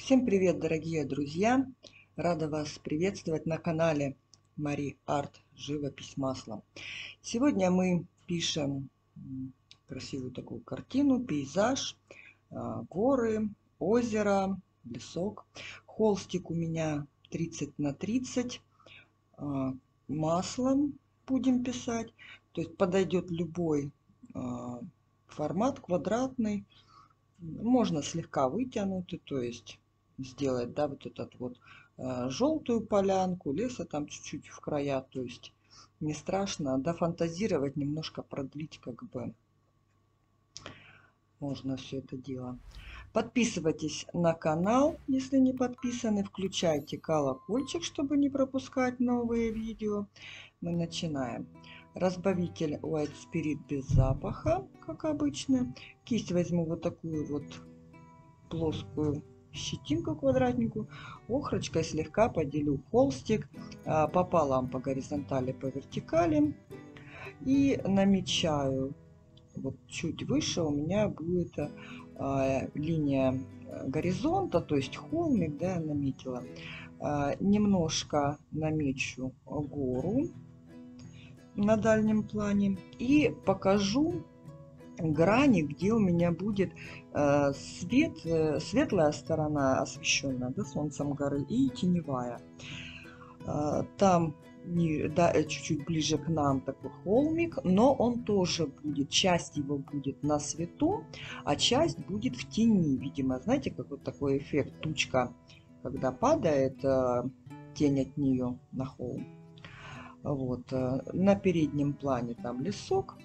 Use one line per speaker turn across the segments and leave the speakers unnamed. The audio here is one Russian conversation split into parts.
Всем привет, дорогие друзья! Рада вас приветствовать на канале Мари Арт Живопись маслом. Сегодня мы пишем красивую такую картину, пейзаж, горы, озеро, лесок. Холстик у меня 30 на 30, маслом будем писать. То есть подойдет любой формат, квадратный. Можно слегка вытянутый, то есть сделать, да, вот этот вот желтую полянку, леса там чуть-чуть в края, то есть не страшно, дофантазировать, немножко продлить, как бы можно все это дело. Подписывайтесь на канал, если не подписаны, включайте колокольчик, чтобы не пропускать новые видео. Мы начинаем. Разбавитель White Spirit без запаха, как обычно. Кисть возьму вот такую вот плоскую щетинку квадратненькую, охрочкой слегка поделю холстик пополам, по горизонтали, по вертикали, и намечаю. Вот чуть выше у меня будет линия горизонта, то есть холмик, да, я наметила. Немножко намечу гору на дальнем плане и покажу грани, где у меня будет светлая сторона освещенная, да, солнцем горы, и теневая. Там чуть-чуть ближе к нам такой холмик, но он тоже будет, часть его будет на свету, а часть будет в тени. Видимо, знаете, как вот такой эффект тучка, когда падает тень от нее на холм. Вот. На переднем плане там лесок.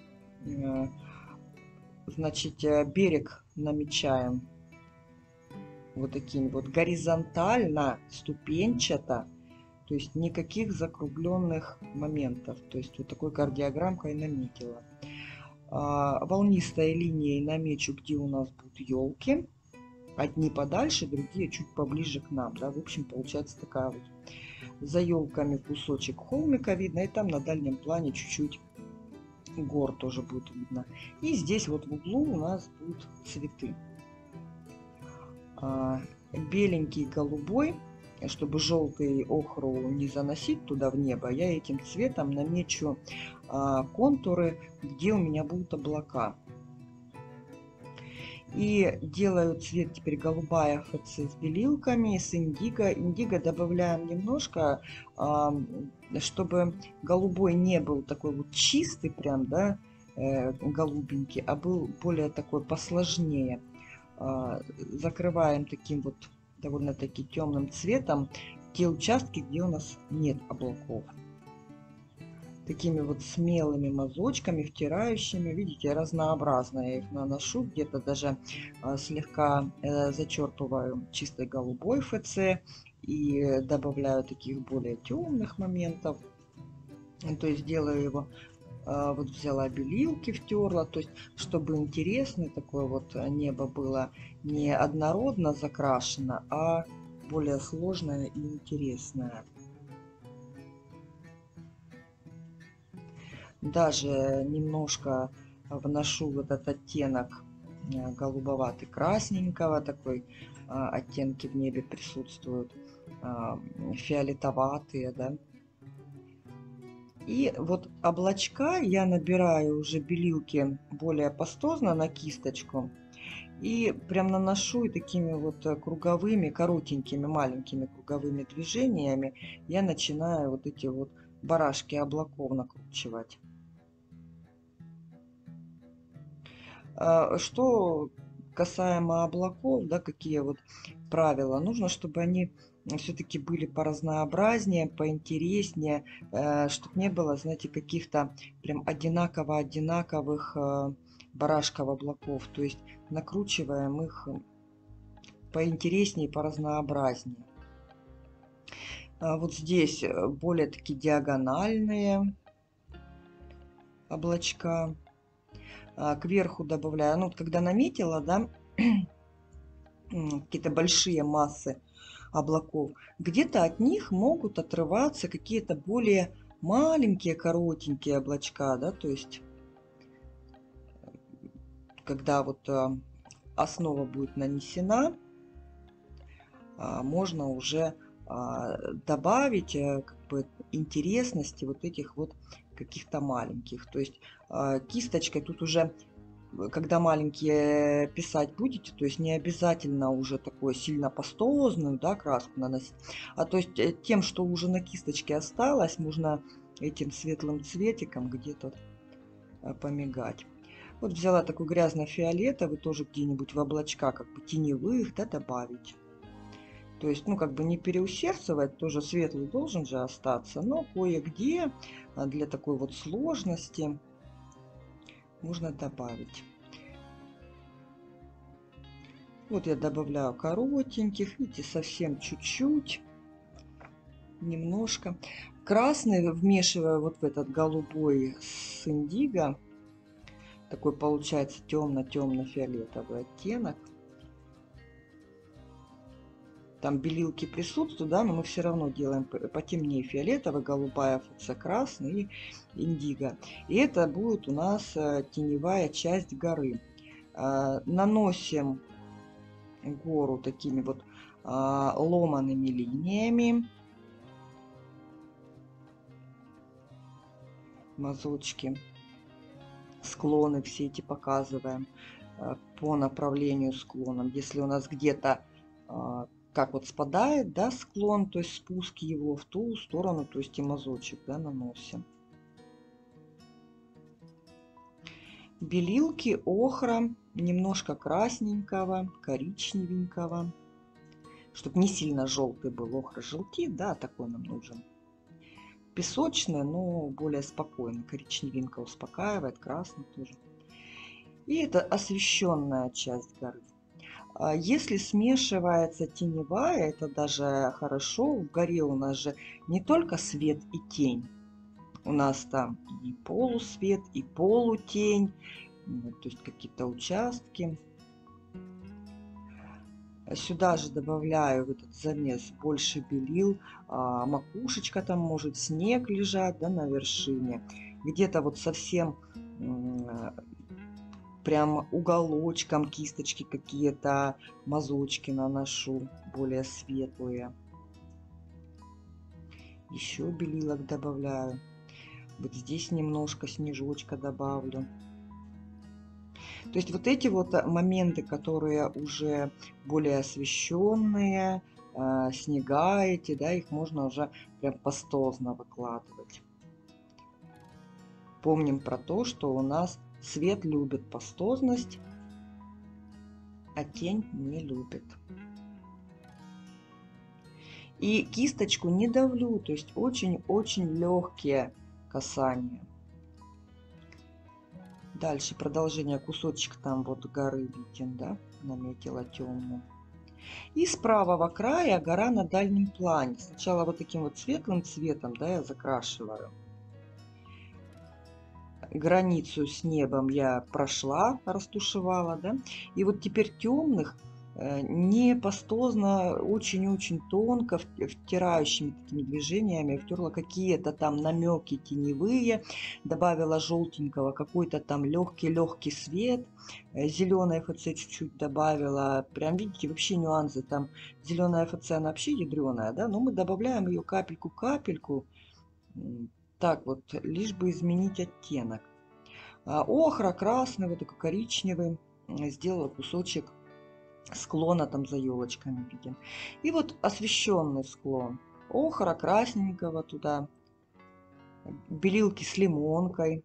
Значит, берег намечаем вот таким вот горизонтально, ступенчато, то есть никаких закругленных моментов. То есть вот такой кардиограммкой наметила. Волнистой линией намечу, где у нас будут елки. Одни подальше, другие чуть поближе к нам. Да? В общем, получается такая вот за елками кусочек холмика видно. И там на дальнем плане чуть-чуть гор тоже будет видно. И здесь вот в углу у нас будут цветы. Беленький, голубой, чтобы желтый охру не заносить туда в небо, я этим цветом намечу контуры, где у меня будут облака. И делаю цвет теперь голубая ФЦ с белилками, с индиго. Индиго добавляем немножко, чтобы голубой не был такой вот чистый прям, да, голубенький, а был более такой посложнее. Закрываем таким вот довольно-таки темным цветом те участки, где у нас нет облаков. Такими вот смелыми мазочками, втирающими, видите, разнообразно я их наношу, где-то даже слегка зачерпываю чистой голубой ФЦ и добавляю таких более темных моментов, то есть делаю его, вот взяла белилки, втерла, то есть чтобы интересное такое вот небо было не однородно закрашено, а более сложное и интересное. Даже немножко вношу вот этот оттенок голубоватый красненького, такой оттенки в небе присутствуют, фиолетоватые, да. И вот облачка я набираю уже белилки более пастозно на кисточку и прям наношу, и такими вот круговыми, коротенькими, маленькими круговыми движениями я начинаю вот эти вот барашки облаков накручивать. Что касаемо облаков, да, какие вот правила? Нужно, чтобы они все-таки были поразнообразнее, поинтереснее, чтобы не было, знаете, каких-то прям одинаковых барашков облаков. То есть накручиваем их поинтереснее, поразнообразнее. Вот здесь более такие диагональные облачка. Кверху добавляю, ну, вот когда наметила, да, какие-то большие массы облаков, где-то от них могут отрываться какие-то более маленькие, коротенькие облачка, да, то есть когда вот основа будет нанесена, можно уже добавить как бы интересности вот этих вот каких-то маленьких. То есть кисточкой тут уже, когда маленькие писать будете, то есть не обязательно уже такую сильно пастозную, да, краску наносить, а то есть тем, что уже на кисточке осталось, можно этим светлым цветиком где-то помигать. Вот взяла такой грязно-фиолетовый, тоже где-нибудь в облачка, как бы теневых, да, добавить. То есть, ну, как бы не переусердствовать, тоже светлый должен же остаться, но кое-где для такой вот сложности можно добавить. Вот я добавляю коротеньких, видите, совсем чуть-чуть, немножко. Красный вмешиваю вот в этот голубой с индиго. Такой получается темно-темно-фиолетовый оттенок. Там белилки присутствуют, да, но мы все равно делаем потемнее фиолетовый, голубая ФЦ, красный и индиго. И это будет у нас теневая часть горы. Наносим гору такими вот ломаными линиями. Мазочки, склоны все эти показываем по направлению склонам. Если у нас где-то как вот спадает, да, склон, то есть спуск его в ту сторону, то есть и мазочек, да, наносим. Белилки, охра, немножко красненького, коричневенького, чтобы не сильно желтый был. Охра желтит, да, такой нам нужен. Песочный, но более спокойный. Коричневинка успокаивает, красный тоже. И это освещенная часть горы. Если смешивается теневая, это даже хорошо. В горе у нас же не только свет и тень. У нас там и полусвет, и полутень, то есть какие-то участки. Сюда же добавляю в этот замес больше белил. Макушечка там может, снег лежать, да, на вершине. Где-то вот совсем прям уголочком кисточки какие-то, мазочки наношу более светлые. Еще белилок добавляю. Вот здесь немножко снежочка добавлю. То есть вот эти вот моменты, которые уже более освещенные, снега эти, да, их можно уже прям пастозно выкладывать. Помним про то, что у нас свет любит пастозность, а тень не любит. И кисточку не давлю, то есть очень-очень легкие касания. Дальше продолжение, кусочек там вот горы виден, да, наметила темную. И с правого края гора на дальнем плане. Сначала вот таким вот светлым цветом, да, я закрашиваю. Границу с небом я прошла, растушевала, да. И вот теперь темных не пастозно, очень-очень тонко, втирающими такими движениями втерла какие-то там намеки теневые, добавила желтенького, какой-то там легкий свет, зеленой ФЦ чуть-чуть добавила, прям видите, вообще нюансы, там зеленая ФЦ, она вообще ядреная, да, но мы добавляем ее капельку-капельку, так вот, лишь бы изменить оттенок. Охра, красный, вот такой коричневый, сделала кусочек склона там за елочками видим. И вот освещенный склон. Охра красненького туда. Белилки с лимонкой.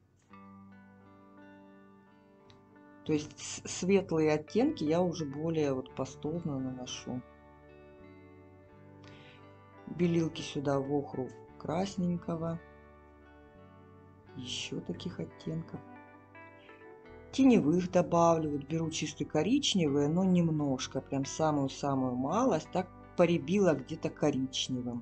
То есть светлые оттенки я уже более вот пастозно наношу. Белилки сюда в охру красненького. Еще таких оттенков. Теневых добавлю, вот беру чистый коричневый, но немножко, прям самую-самую малость, так поребила где-то коричневым,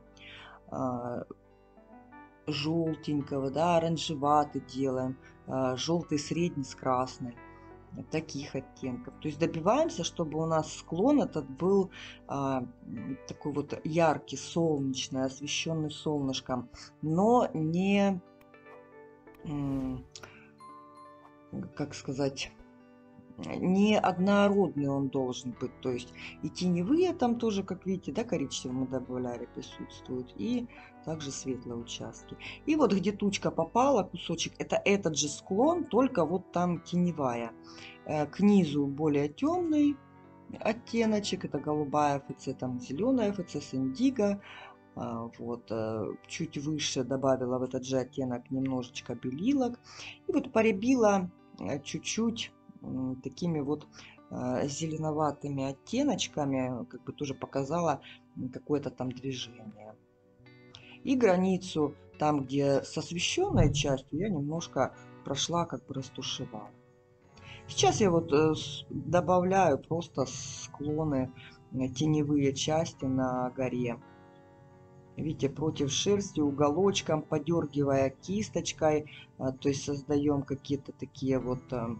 желтенького, да, оранжеватый делаем, желтый средний с красной, таких оттенков. То есть добиваемся, чтобы у нас склон этот был такой вот яркий, солнечный, освещенный солнышком, но не, как сказать, не однородный он должен быть. То есть и теневые там тоже, как видите, да, коричневые мы добавляли, присутствуют, и также светлые участки. И вот где тучка попала, кусочек, это этот же склон, только вот там теневая. К низу более темный оттеночек, это голубая ФЦ, там зеленая ФЦ с индиго. Вот, чуть выше добавила в этот же оттенок немножечко белилок. И вот поребила чуть-чуть такими вот зеленоватыми оттеночками, как бы тоже показала какое-то там движение. И границу, там где с освещенной частью, я немножко прошла, как бы растушевала. Сейчас я вот добавляю просто склоны, теневые части на горе. Видите, против шерсти, уголочком, подергивая кисточкой, то есть создаем какие-то такие вот,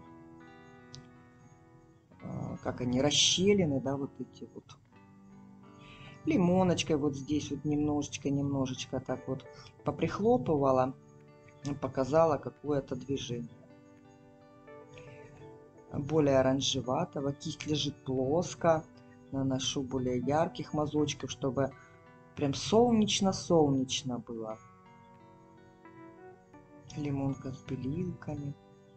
как они, расщелины, да, вот эти вот. Лимоночкой вот здесь вот немножечко так вот поприхлопывала, показала какое-то движение. Более оранжеватого, кисть лежит плоско, наношу более ярких мазочков, чтобы прям солнечно-солнечно было. Лимонка с белилками.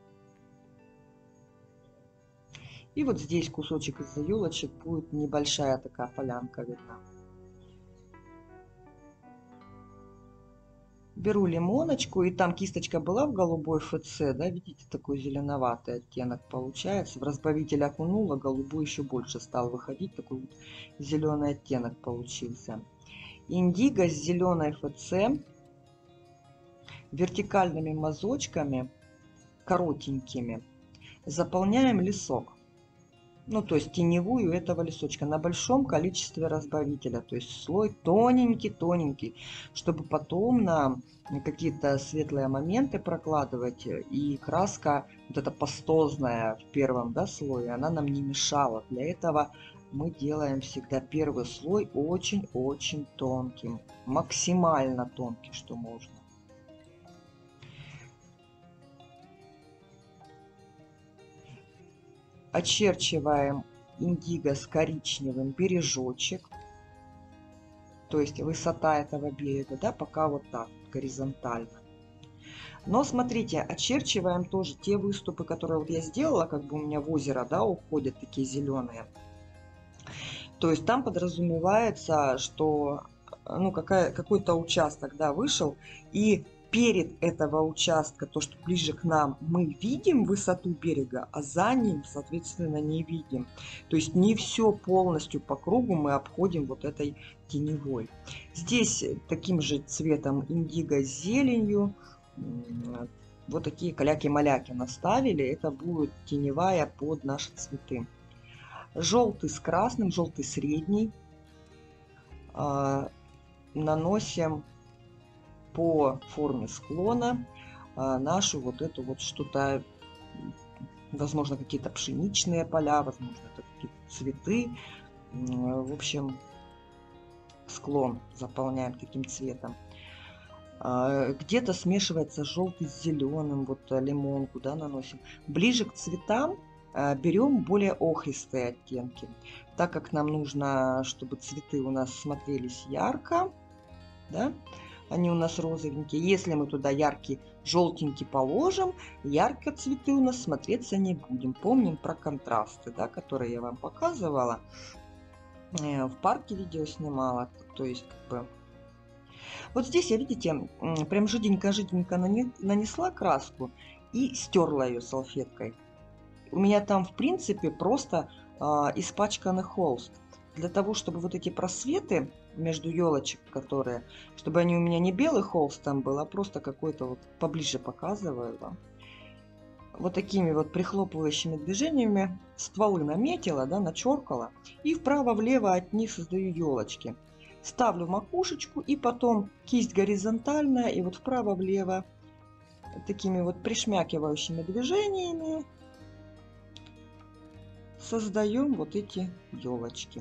И вот здесь кусочек из-за елочек будет небольшая такая полянка видна. Беру лимоночку, и там кисточка была в голубой ФЦ, да, видите, такой зеленоватый оттенок получается. В разбавитель окунула, голубой еще больше стал выходить, такой вот зеленый оттенок получился. Индиго с зеленой ФЦ, вертикальными мазочками, коротенькими, заполняем лесок. Ну, то есть теневую этого лесочка на большом количестве разбавителя. То есть слой тоненький-тоненький, чтобы потом на какие-то светлые моменты прокладывать. И краска вот эта пастозная в первом, да, слое, она нам не мешала. Для этого мы делаем всегда первый слой очень-очень тонким. Максимально тонкий, что можно. Очерчиваем индиго с коричневым бережочек, то есть высота этого берега, да, пока вот так горизонтально. Но смотрите, очерчиваем тоже те выступы, которые вот я сделала, как бы у меня в озеро, да, уходят такие зеленые. То есть там подразумевается, что ну, какой-то участок, да, вышел, и перед этого участка, то, что ближе к нам, мы видим высоту берега, а за ним, соответственно, не видим. То есть не все полностью по кругу мы обходим вот этой теневой. Здесь таким же цветом индиго с зеленью. Вот такие каляки-маляки наставили. Это будет теневая под наши цветы. Желтый с красным, желтый средний. Наносим по форме склона нашу вот эту вот что-то, возможно, какие-то пшеничные поля, возможно, это какие-то цветы. В общем, склон заполняем таким цветом. Где-то смешивается желтый с зеленым, вот лимонку, да, наносим. Ближе к цветам берем более охристые оттенки, так как нам нужно, чтобы цветы у нас смотрелись ярко, да, они у нас розовенькие. Если мы туда яркий желтенький положим, ярко цветы у нас смотреться не будем. Помним про контрасты, да, которые я вам показывала. В парке видео снимала. То есть, как бы... Вот здесь я, видите, прям жиденько-жиденько нанесла краску и стерла ее салфеткой. У меня там, в принципе, просто испачканный холст. Для того, чтобы вот эти просветы между елочек, которые, чтобы они у меня не белый холст там был, а просто какой-то вот поближе показываю вам. Вот такими вот прихлопывающими движениями стволы наметила, да, начеркала. И вправо-влево от них создаю елочки. Ставлю макушечку и потом кисть горизонтальная и вот вправо-влево такими вот пришмякивающими движениями создаем вот эти елочки.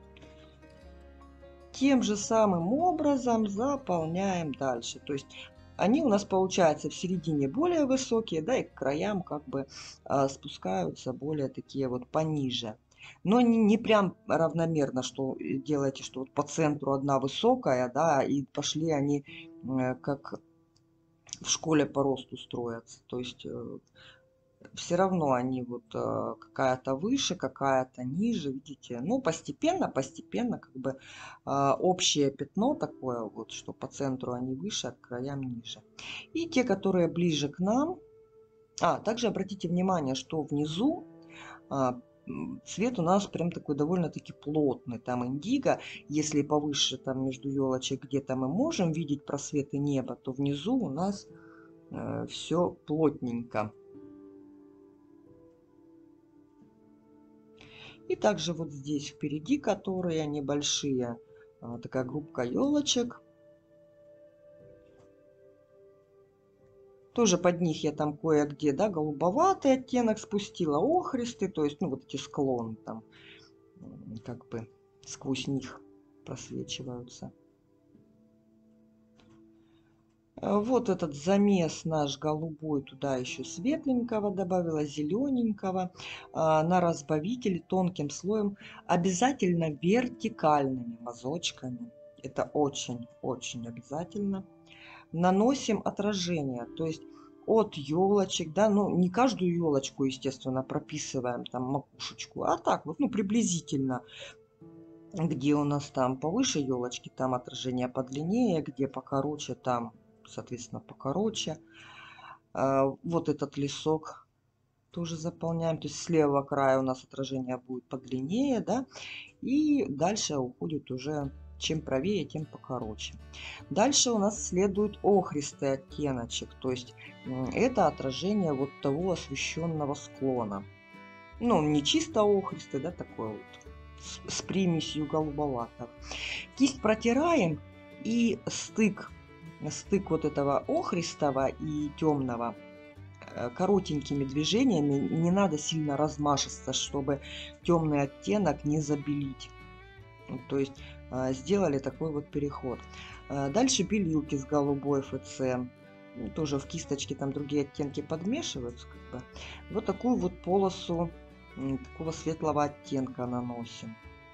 Тем же самым образом заполняем дальше. То есть Они у нас получаются в середине более высокие, да, и к краям как бы спускаются более такие вот пониже. Но не прям равномерно, что делаете, что вот по центру одна высокая, да, и пошли они как в школе по росту строятся. То есть все равно они вот какая-то выше, какая-то ниже, видите. Ну, постепенно, постепенно, как бы общее пятно такое вот, что по центру они выше, а к краям ниже. И те, которые ближе к нам. Также обратите внимание, что внизу цвет у нас прям такой довольно-таки плотный. Там индиго, если повыше там между елочек где-то мы можем видеть просветы неба, то внизу у нас все плотненько. И также вот здесь впереди, которые небольшие, такая группка елочек. Тоже под них я там кое-где, да, голубоватый оттенок спустила, охристый, то есть, ну, вот эти склоны там, как бы сквозь них просвечиваются. Вот этот замес наш голубой, туда еще светленького добавила, зелененького. На разбавителе тонким слоем, обязательно вертикальными мазочками. Это очень-очень обязательно. Наносим отражение, то есть от елочек, да, ну не каждую елочку, естественно, прописываем там макушечку, а так вот, ну приблизительно, где у нас там повыше елочки, там отражение подлиннее, где покороче, там, соответственно, покороче. Вот этот лесок тоже заполняем, то есть с левого края у нас отражение будет подлиннее, да, и дальше уходит уже, чем правее, тем покороче. Дальше у нас следует охристый оттеночек, то есть это отражение вот того освещенного склона. Ну, не чисто охристый, да, такой вот, с примесью голубоватого. Кисть протираем, и стык вот этого охристого и темного коротенькими движениями, не надо сильно размашисто, чтобы темный оттенок не забелить. То есть сделали такой вот переход. Дальше белилки с голубой ФЦ. Тоже в кисточке там другие оттенки подмешиваются. Как бы. Вот такую вот полосу такого светлого оттенка наносим.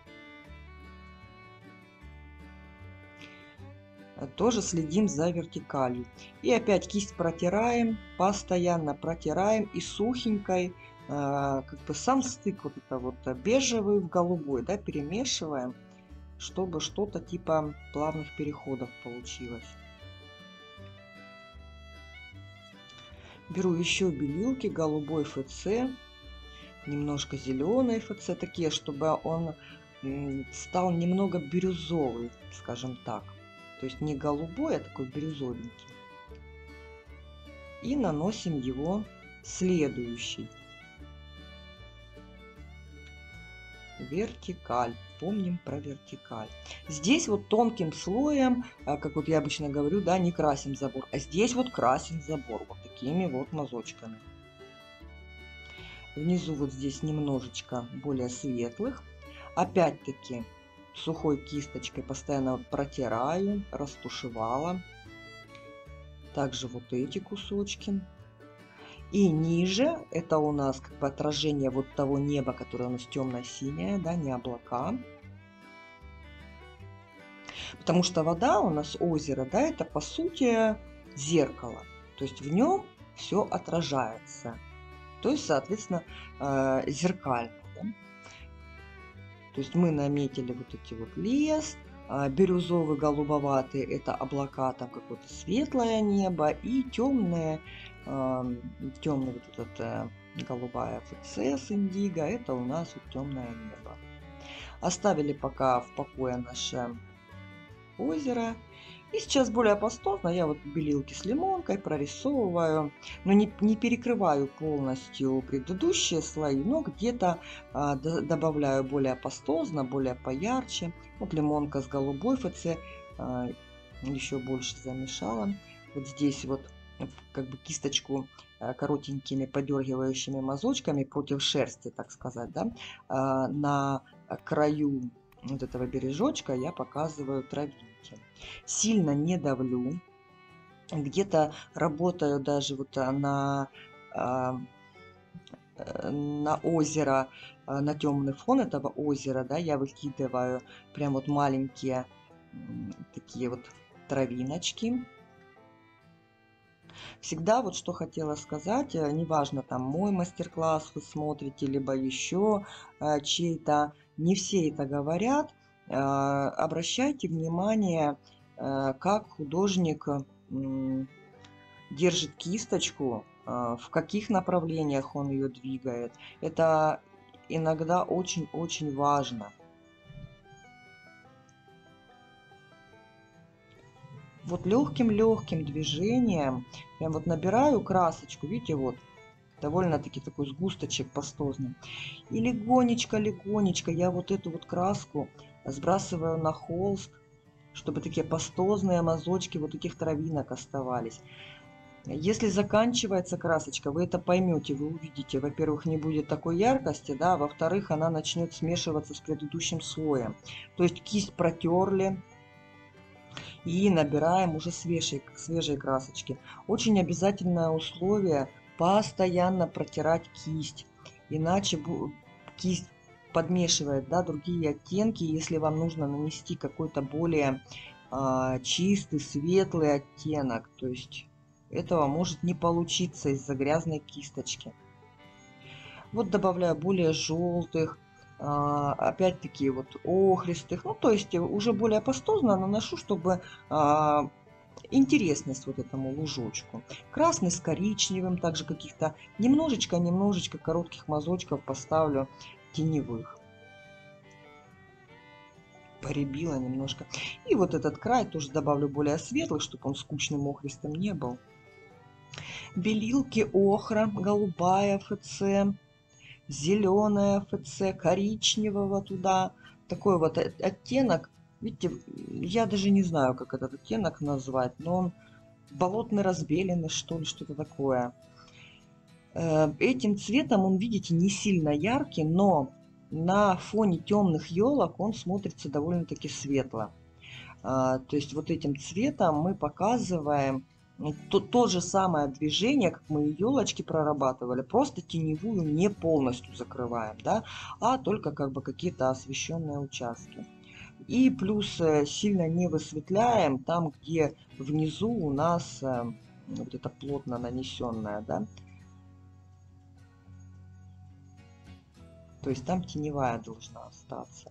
Тоже следим за вертикалью. И опять кисть протираем, постоянно протираем и сухенькой, как бы сам стык вот это вот бежевый в голубой, да, перемешиваем, чтобы что-то типа плавных переходов получилось. Беру еще белилки, голубой ФЦ, немножко зеленой ФЦ, такие, чтобы он стал немного бирюзовый, скажем так. То есть не голубой, а такой бирюзовенький. И наносим его следующий. Вертикаль. Помним про вертикаль. Здесь вот тонким слоем, как вот я обычно говорю, да, не красим забор. А здесь вот красим забор вот такими вот мазочками. Внизу вот здесь немножечко более светлых. Опять-таки сухой кисточкой постоянно протираю, растушевала. Также вот эти кусочки. И ниже это у нас как бы отражение вот того неба, которое у нас темно-синее, да, не облака. Потому что вода у нас, озеро, да, это по сути зеркало. То есть в нем все отражается. То есть, соответственно, зеркально. Да? То есть мы наметили вот эти вот лес, бирюзовый, голубоватый, это облака, там какое-то светлое небо, и темное, темный вот этот голубая ФЦ с индиго, это у нас вот темное небо. Оставили пока в покое наше озеро. И сейчас более пастозно я вот белилки с лимонкой прорисовываю, но не перекрываю полностью предыдущие слои, но где-то добавляю более пастозно, более поярче. Вот лимонка с голубой ФЦ еще больше замешала. Вот здесь вот как бы кисточку коротенькими подергивающими мазочками против шерсти, так сказать, да, на краю вот этого бережочка я показываю травинки. Сильно не давлю, Где-то работаю даже вот а, на озеро, на темный фон этого озера, да, я выкидываю прям вот маленькие такие вот травиночки. Всегда вот что хотела сказать, неважно, там мой мастер-класс вы смотрите, либо еще чей-то, не все это говорят. Обращайте внимание, как художник держит кисточку, в каких направлениях он ее двигает. Это иногда очень-очень важно. Вот легким-легким движением, прям вот набираю красочку, видите, вот, довольно-таки такой сгусточек пастозный. И легонечко-легонечко я вот эту вот краску сбрасываю на холст, чтобы такие пастозные мазочки вот этих травинок оставались. Если заканчивается красочка, вы это поймете, вы увидите, во-первых, не будет такой яркости, да, во-вторых, она начнет смешиваться с предыдущим слоем. То есть кисть протерли и набираем уже свежей красочки. Очень обязательное условие постоянно протирать кисть, иначе кисть подмешивает, да, другие оттенки. Если вам нужно нанести какой-то более чистый, светлый оттенок, то есть этого может не получиться из-за грязной кисточки. Вот добавляю более желтых, опять-таки вот охристых, ну то есть уже более пастозно наношу, чтобы интересность вот этому лужочку. Красный с коричневым, также каких-то немножечко коротких мазочков поставлю теневых. Поребила немножко. И вот этот край тоже добавлю более светлый, чтобы он скучным охристым не был. Белилки охра, голубая ФЦ, зеленая ФЦ, коричневого туда. Такой вот оттенок. Видите, я даже не знаю, как этот оттенок назвать, но он болотный разбеленный, что ли, что-то такое. Этим цветом он, видите, не сильно яркий, но на фоне темных елок он смотрится довольно-таки светло. То есть вот этим цветом мы показываем то же самое движение, как мы и елочки прорабатывали, просто теневую не полностью закрываем, да, а только как бы какие-то освещенные участки. И плюс сильно не высветляем там, где внизу у нас вот это плотно нанесенное, да, то есть там теневая должна остаться.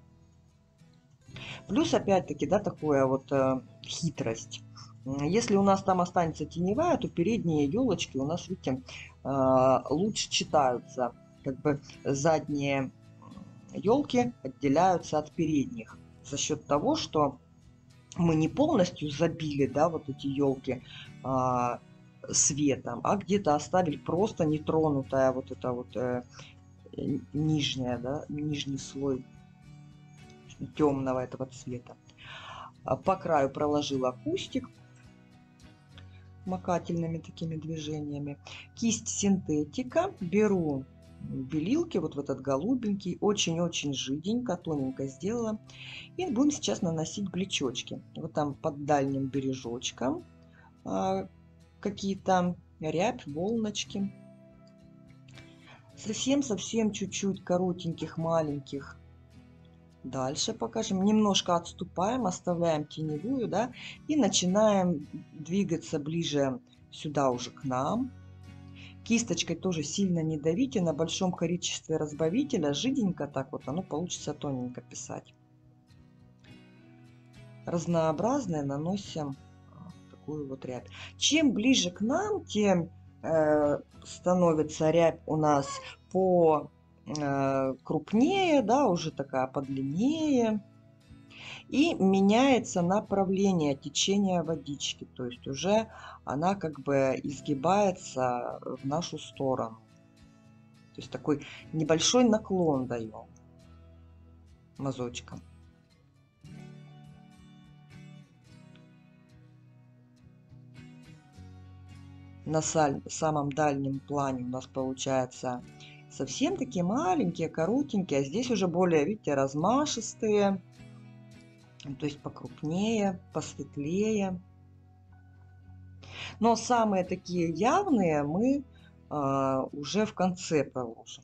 Плюс опять-таки, да, такое вот хитрость. Если у нас там останется теневая, то передние елочки у нас, видите, лучше читаются. Как бы задние елки отделяются от передних за счет того, что мы не полностью забили, да, вот эти елки светом, а где-то оставили просто нетронутая вот это вот нижняя, да, нижний слой темного этого цвета. По краю проложила кустик макательными такими движениями. Кисть синтетика. Беру белилки, вот в этот голубенький, очень-очень жиденько, тоненько сделала. И будем сейчас наносить блечочки. Вот там под дальним бережочком какие-то рябь, волночки. Совсем-совсем чуть-чуть коротеньких, маленьких. Дальше покажем. Немножко отступаем, оставляем теневую, да, и начинаем двигаться ближе сюда уже к нам. Кисточкой тоже сильно не давите, на большом количестве разбавителя, жиденько так вот, оно получится тоненько писать. Разнообразные наносим такую вот рябь. Чем ближе к нам, тем становится рябь у нас по крупнее, да, уже такая подлиннее. И меняется направление течения водички, то есть уже она как бы изгибается в нашу сторону. То есть такой небольшой наклон даем мазочком. На самом дальнем плане у нас получается совсем такие маленькие, коротенькие, а здесь уже более, видите, размашистые, то есть покрупнее, посветлее. Но самые такие явные мы уже в конце проложим.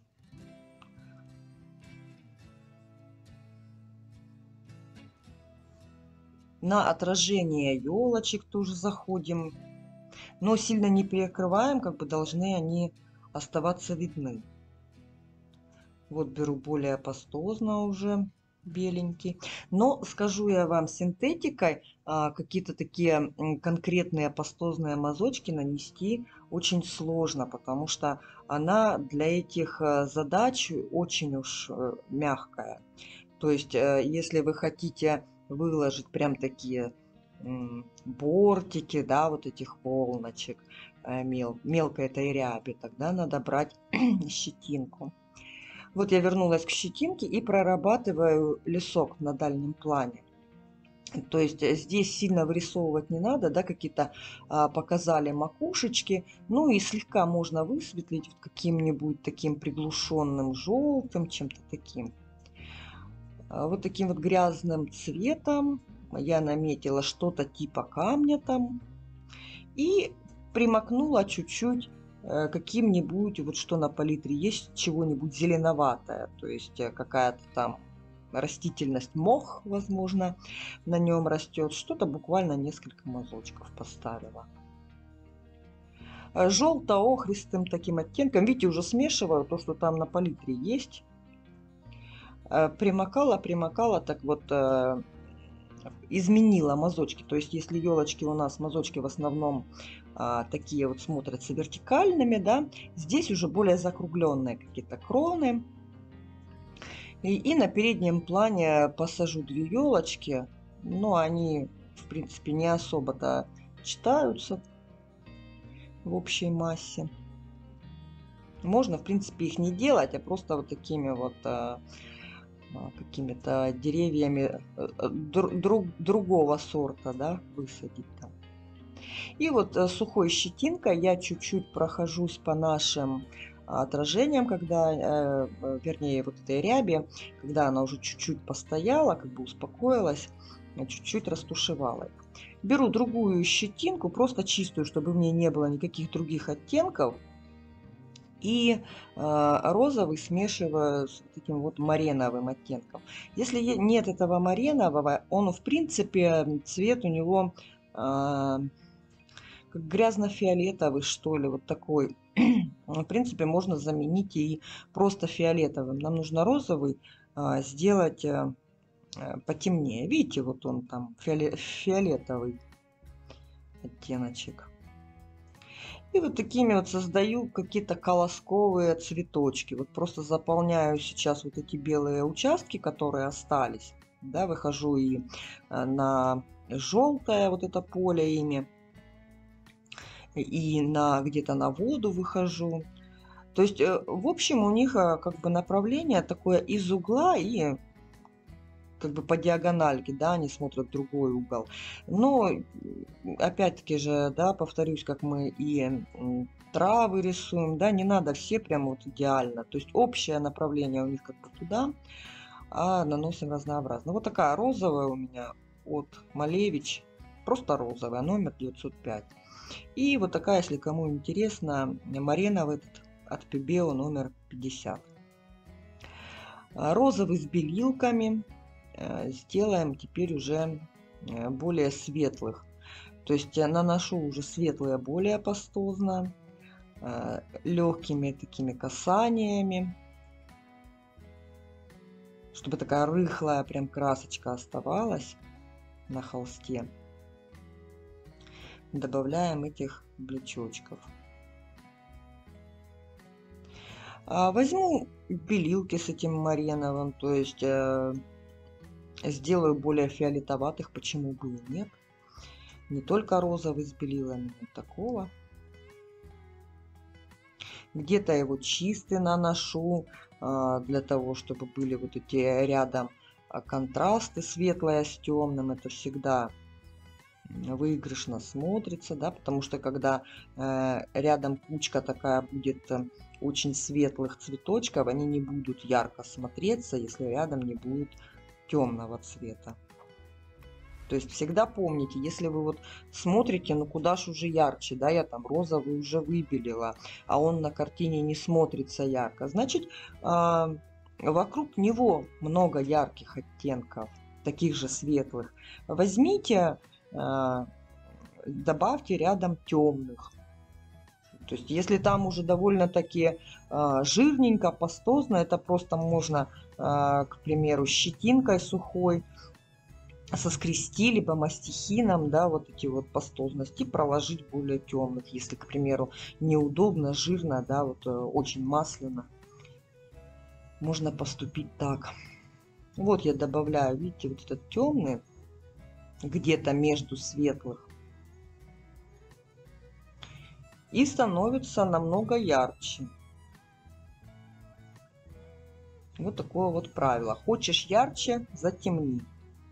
На отражение елочек тоже заходим, но сильно не перекрываем, как бы должны они оставаться видны. Вот беру более пастозно уже беленький. Но скажу я вам, синтетикой какие-то такие конкретные пастозные мазочки нанести очень сложно, потому что она для этих задач очень уж мягкая. То есть, если вы хотите выложить прям такие бортики, да, вот этих волночек мелкой этой ряби, тогда надо брать щетинку. Вот я вернулась к щетинке и прорабатываю лесок на дальнем плане. То есть здесь сильно вырисовывать не надо, да, какие-то показали макушечки. Ну и слегка можно высветлить вот каким-нибудь таким приглушенным желтым, чем-то таким. Вот таким вот грязным цветом я наметила что-то типа камня там. И примакнула чуть-чуть каким-нибудь, вот что на палитре есть, чего-нибудь зеленоватое. То есть какая-то там растительность, мох, возможно, на нем растет. Что-то буквально несколько мазочков поставила. Желто-охристым таким оттенком. Видите, уже смешиваю то, что там на палитре есть. Примакала, так вот изменила мазочки. То есть если елочки у нас, мазочки в основном такие вот смотрятся вертикальными, да, здесь уже более закругленные какие-то кроны. И на переднем плане посажу 2 елочки, но они в принципе не особо-то читаются в общей массе. Можно в принципе их не делать, а просто вот такими вот какими-то деревьями другого сорта, да, высадить там. И вот сухой щетинкой я чуть-чуть прохожусь по нашим отражениям, когда, вернее, вот этой ряби, когда она уже чуть-чуть постояла, как бы успокоилась, чуть-чуть растушевала их. Беру другую щетинку, просто чистую, чтобы в ней не было никаких других оттенков. И розовый смешиваю с таким вот мареновым оттенком. Если нет этого маренового, он в принципе цвет у него как грязно-фиолетовый, что ли, вот такой. В принципе, можно заменить и просто фиолетовым. Нам нужно розовый сделать потемнее. Видите, вот он там фиолетовый оттеночек. И вот такими вот создаю какие-то колосковые цветочки. Вот просто заполняю сейчас вот эти белые участки, которые остались. Да, выхожу и на желтое вот это поле ими. И где-то на воду выхожу. То есть, в общем, у них как бы направление такое из угла и как бы по диагональке, да, они смотрят в другой угол. Но, опять-таки же, да, повторюсь, как мы и травы рисуем, да, не надо все прямо вот идеально. То есть общее направление у них как бы туда, а наносим разнообразно. Вот такая розовая у меня от Малевич, просто розовая, номер 905. И вот такая, если кому интересно, мареновый от Pebeo номер 50. Розовый с белилками сделаем теперь уже более светлых. То есть я наношу уже светлые более пастозно, легкими такими касаниями, чтобы такая рыхлая прям красочка оставалась на холсте. Добавляем этих блечочков. Возьму белилки с этим мареновым, то есть сделаю более фиолетоватых, почему бы и нет. Не только розовый с белилами, вот такого. Где-то его чистый наношу, для того, чтобы были вот эти рядом контрасты светлое с темным. Это всегда выигрышно смотрится, да, потому что когда рядом кучка такая будет очень светлых цветочков, они не будут ярко смотреться, если рядом не будет темного цвета. То есть всегда помните, если вы вот смотрите, ну куда ж уже ярче, да, я там розовый уже выбелила, а он на картине не смотрится ярко, значит, вокруг него много ярких оттенков, таких же светлых. Возьмите, добавьте рядом темных. То есть если там уже довольно-таки жирненько, пастозно, это просто можно, к примеру, щетинкой сухой соскрести, либо мастихином, да, вот эти вот пастозности, проложить более темных, если, к примеру, неудобно, жирно, да, вот очень масляно, можно поступить так. Вот я добавляю, видите, вот этот темный, где-то между светлых, и становится намного ярче. Вот такое вот правило. Хочешь ярче — затемни.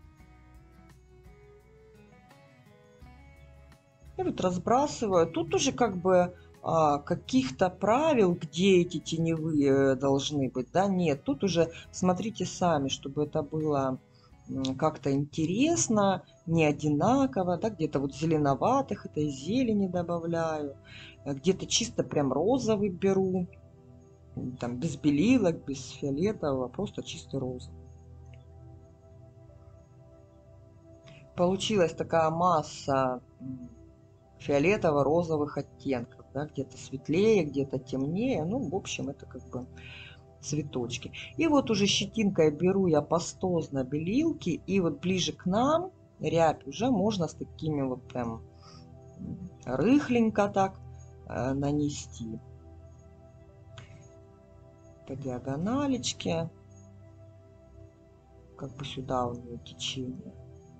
И вот разбрасываю. Тут уже как бы каких-то правил, где эти теневые должны быть, да, нет. Тут уже смотрите сами, чтобы это было как-то интересно, не одинаково, да, где-то вот зеленоватых этой зелени добавляю, где-то чисто прям розовый беру, там без белилок, без фиолетового, просто чистый розовый. Получилась такая масса фиолетово-розовых оттенков, да, где-то светлее, где-то темнее, ну, в общем, это как бы цветочки. И вот уже щетинкой беру я пастозно белилки, и вот ближе к нам рябь уже можно с такими вот прям рыхленько так нанести по диагоналечке, как бы сюда у нее течение.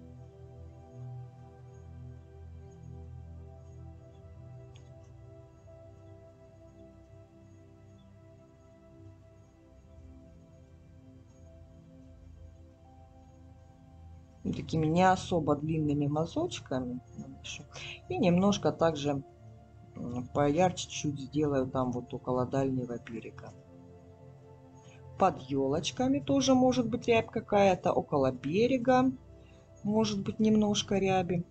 Такими не особо длинными мазочками наношу. И немножко также поярче чуть сделаю там вот около дальнего берега. Под елочками тоже может быть рябь какая-то, около берега может быть немножко ряби.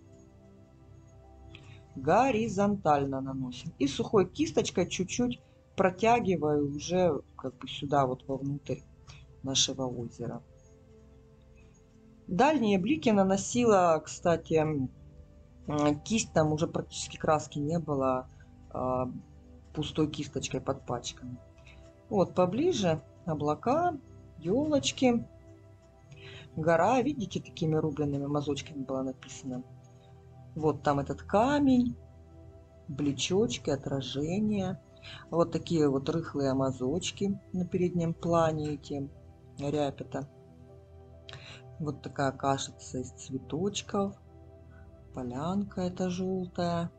Горизонтально наносим. И сухой кисточкой чуть-чуть протягиваю уже как бы сюда вот вовнутрь нашего озера. Дальние блики наносила, кстати, кисть, там уже практически краски не было, пустой кисточкой подпачканной. Вот поближе облака, елочки, гора, видите, такими рубленными мазочками было написано. Вот там этот камень, блечочки, отражения. Вот такие вот рыхлые мазочки на переднем плане, эти рябь это. Вот такая кашица из цветочков. Полянка эта желтая.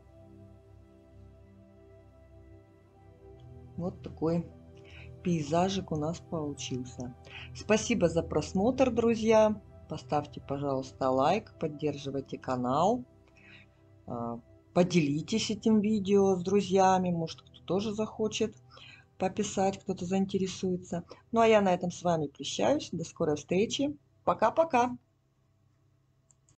Вот такой пейзажик у нас получился. Спасибо за просмотр, друзья. Поставьте, пожалуйста, лайк, поддерживайте канал. Поделитесь этим видео с друзьями. Может, кто тоже захочет пописать, кто-то заинтересуется. Ну, а я на этом с вами прощаюсь. До скорой встречи. Пока-пока.